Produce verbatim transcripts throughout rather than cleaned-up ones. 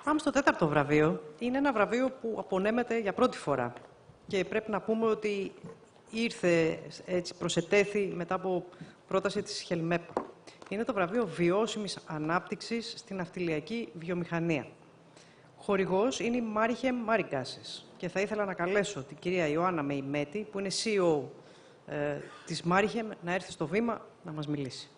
Πάμε στο τέταρτο βραβείο. Είναι ένα βραβείο που απονέμεται για πρώτη φορά. Και πρέπει να πούμε ότι ήρθε, έτσι, προσετέθη μετά από πρόταση της Χελμέπα. Είναι το βραβείο Βιώσιμης Ανάπτυξης στην Ναυτιλιακή Βιομηχανία. Χορηγός είναι η Μάριχεμ Μάριγκάσης. Και θα ήθελα να καλέσω την κυρία Ιωάννα Μεϊμέτη, που είναι σι ι ο ε, της Μάριχεμ, να έρθει στο βήμα να μας μιλήσει.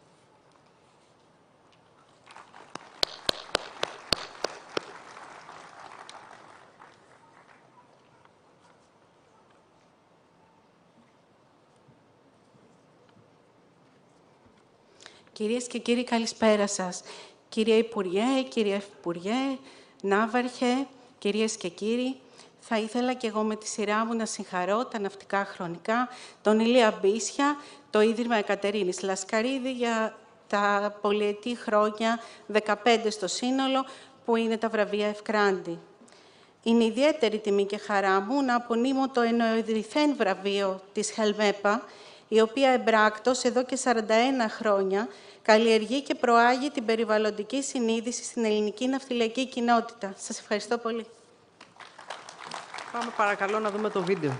Κυρίες και κύριοι, καλησπέρα σας. Κύριε Υπουργέ, κύριε Υφυπουργέ, Ναύαρχε, κυρίες και κύριοι, θα ήθελα και εγώ με τη σειρά μου να συγχαρώ τα Ναυτικά Χρονικά, τον Ηλία Μπίσια, το Ίδρυμα Εκατερίνης Λασκαρίδη για τα πολυετή χρόνια, δεκαπέντε στο σύνολο, που είναι τα βραβεία Ευκράντη. Είναι ιδιαίτερη τιμή και χαρά μου να απονείμω το εννοηδρυθέν βραβείο της Χελμέπα, η οποία εμπράκτος εδώ και σαράντα ένα χρόνια καλλιεργεί και προάγει την περιβαλλοντική συνείδηση στην ελληνική ναυτιλιακή κοινότητα. Σας ευχαριστώ πολύ. Πάμε παρακαλώ να δούμε το βίντεο.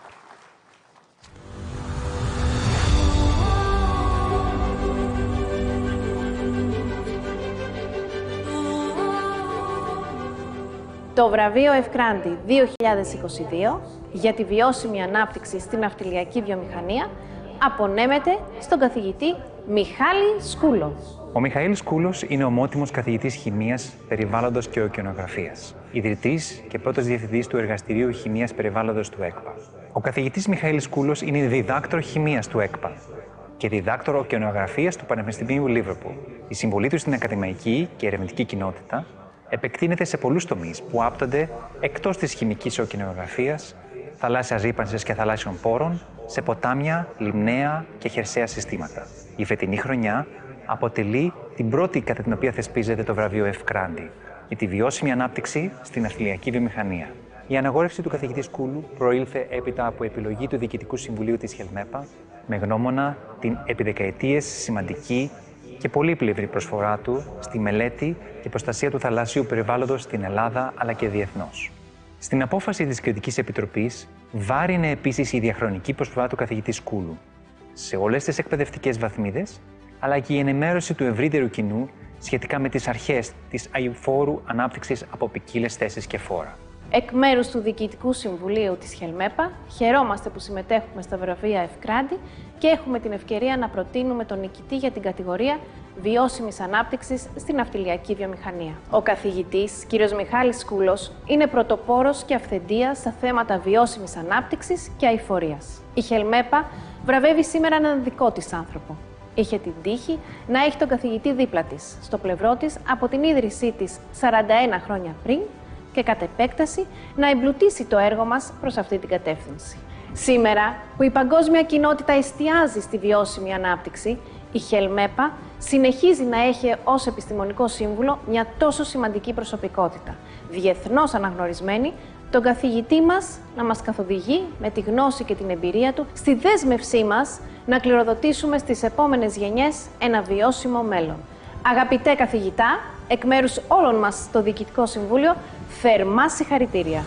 Το βραβείο Ευκράντη δύο χιλιάδες είκοσι δύο για τη βιώσιμη ανάπτυξη στην ναυτιλιακή βιομηχανία απονέμεται στον καθηγητή Μιχάλη Σκούλο. Ο Μιχαήλ Σκούλος είναι ομότιμος καθηγητής χημείας, περιβάλλοντος και ωκεανογραφίας, ιδρυτής και πρώτος διευθυντής του Εργαστηρίου Χημείας Περιβάλλοντος του ΕΚΠΑ. Ο καθηγητής Μιχαήλ Σκούλος είναι διδάκτορ χημείας του ΕΚΠΑ και διδάκτορ ωκεανογραφίας του Πανεπιστημίου Λίβερπουλ. Η συμβολή του στην ακαδημαϊκή και ερευνητική κοινότητα επεκτείνεται σε πολλούς τομείς που άπτονται εκτός της χημικής ωκεανογραφίας, θαλάσσιας ρύπανσης και θαλάσσιων πόρων, σε ποτάμια, λιμναία και χερσαία συστήματα. Η φετινή χρονιά αποτελεί την πρώτη κατά την οποία θεσπίζεται το βραβείο Ευκράντη για τη βιώσιμη ανάπτυξη στην ναυτιλιακή βιομηχανία. Η αναγόρευση του καθηγητή Σκούλου προήλθε έπειτα από επιλογή του Διοικητικού Συμβουλίου της Χελμέπα, με γνώμονα την επί δεκαετίες σημαντική και πολύπλευρη προσφορά του στη μελέτη και προστασία του θαλάσσιου περιβάλλοντος στην Ελλάδα αλλά και διεθνώς. Στην απόφαση της Κριτικής Επιτροπής βάρινε επίσης η διαχρονική προσφορά του καθηγητή Σκούλου σε όλες τις εκπαιδευτικές βαθμίδες, αλλά και η ενημέρωση του ευρύτερου κοινού σχετικά με τις αρχές της αειφόρου ανάπτυξης από ποικίλες θέσεις και φόρα. Εκ μέρους του Διοικητικού Συμβουλίου της Χελμέπα, χαιρόμαστε που συμμετέχουμε στα βραβεία Ευκράντη και έχουμε την ευκαιρία να προτείνουμε τον νικητή για την κατηγορία βιώσιμης ανάπτυξης στην ναυτιλιακή βιομηχανία. Ο καθηγητής, κ. Μιχάλης Σκούλος, είναι πρωτοπόρος και αυθεντίας στα θέματα βιώσιμης ανάπτυξης και αειφορίας. Η Χελμέπα βραβεύει σήμερα έναν δικό της άνθρωπο. Είχε την τύχη να έχει τον καθηγητή δίπλα της, στο πλευρό της από την ίδρυσή της σαράντα ένα χρόνια πριν και κατ' επέκταση να εμπλουτίσει το έργο μας προς αυτή την κατεύθυνση. Σήμερα, που η παγκόσμια κοινότητα εστιάζει στη βιώσιμη ανάπτυξη, η Χελμέπα συνεχίζει να έχει ως επιστημονικό σύμβουλο μια τόσο σημαντική προσωπικότητα, διεθνώς αναγνωρισμένη, τον καθηγητή μας να μας καθοδηγεί με τη γνώση και την εμπειρία του στη δέσμευσή μας να κληροδοτήσουμε στις επόμενες γενιές ένα βιώσιμο μέλλον. Αγαπητέ καθηγητά, εκ μέρους όλων μας στο Διοικητικό Συμβούλιο, θερμά συγχαρητήρια.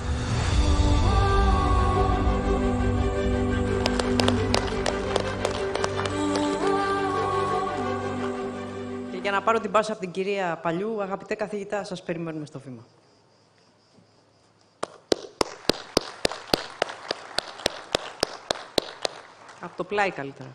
Και για να πάρω την πάσα από την κυρία Παλιού, αγαπητέ καθηγητά, σας περιμένουμε στο βήμα. Από το πλάι καλύτερα.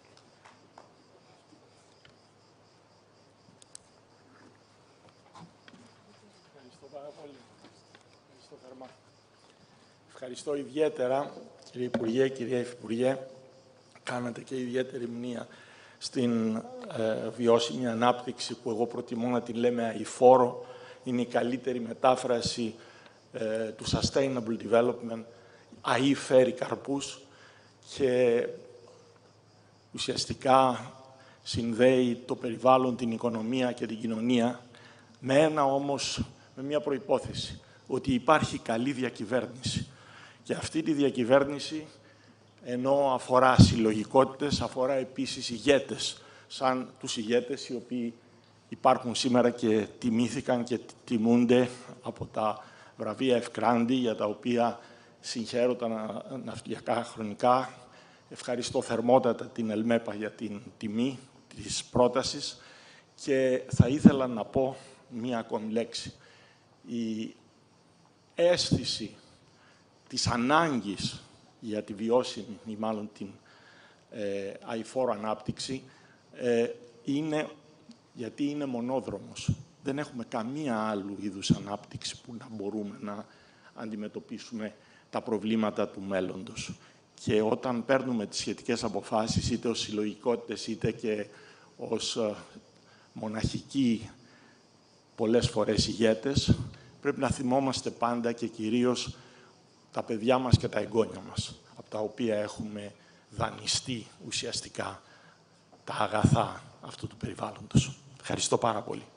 Ευχαριστώ πάρα πολύ. Ευχαριστώ θερμά. Ευχαριστώ ιδιαίτερα, κύριε Υπουργέ, κυρία Υφυπουργέ. Κάνατε και ιδιαίτερη μνήα στην ε, βιώσιμη ανάπτυξη, που εγώ προτιμώ να την λέμε αειφόρο. Είναι η καλύτερη μετάφραση ε, του Sustainable Development. Αή φέρει καρπούς και ουσιαστικά συνδέει το περιβάλλον, την οικονομία και την κοινωνία, με ένα όμως, με μια προϋπόθεση, ότι υπάρχει καλή διακυβέρνηση. Και αυτή τη διακυβέρνηση, ενώ αφορά συλλογικότητες, αφορά επίσης ηγέτες, σαν τους ηγέτες οι οποίοι υπάρχουν σήμερα και τιμήθηκαν και τιμούνται από τα βραβεία Ευκράντη, για τα οποία συγχαίρω τα ναυτιλιακά χρονικά. Ευχαριστώ θερμότατα την Ελμέπα για την τιμή της πρότασης και θα ήθελα να πω μία ακόμη λέξη. Η αίσθηση της ανάγκης για τη βιώσιμη ή μάλλον την ε, αειφόρο ανάπτυξη ε, είναι γιατί είναι μονόδρομος. Δεν έχουμε καμία άλλου είδους ανάπτυξη που να μπορούμε να αντιμετωπίσουμε τα προβλήματα του μέλλοντος. Και όταν παίρνουμε τις σχετικές αποφάσεις, είτε ως συλλογικότητες, είτε και ως ε, μοναχικοί πολλές φορές ηγέτες, πρέπει να θυμόμαστε πάντα και κυρίως τα παιδιά μας και τα εγγόνια μας, από τα οποία έχουμε δανειστεί ουσιαστικά τα αγαθά αυτού του περιβάλλοντος. Ευχαριστώ πάρα πολύ.